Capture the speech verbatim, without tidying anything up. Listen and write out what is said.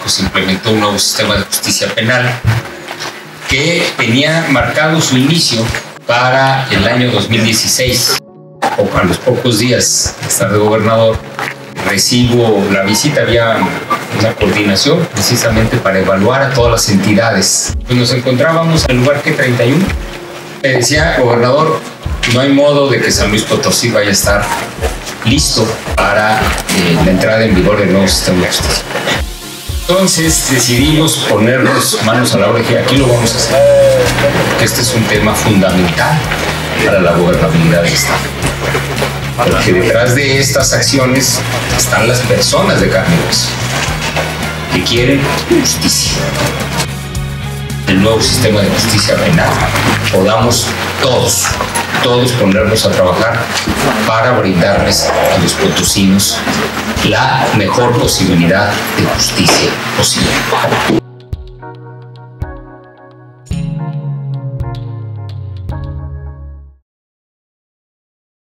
pues implementó un nuevo sistema de justicia penal que tenía marcado su inicio para el año dos mil dieciséis. O a los pocos días de estar de gobernador, recibo la visita, había una coordinación precisamente para evaluar a todas las entidades. Pues nos encontrábamos en el lugar que treinta y uno. Me decía, gobernador, no hay modo de que San Luis Potosí vaya a estar listo para eh, la entrada en vigor del nuevo sistema de justicia. Entonces decidimos ponernos manos a la obra y dije, aquí lo vamos a hacer, porque este es un tema fundamental para la gobernabilidad del Estado. Porque detrás de estas acciones están las personas de carne y hueso que quieren justicia. El nuevo sistema de justicia penal, podamos todos, todos ponernos a trabajar para brindarles a los potosinos la mejor posibilidad de justicia posible.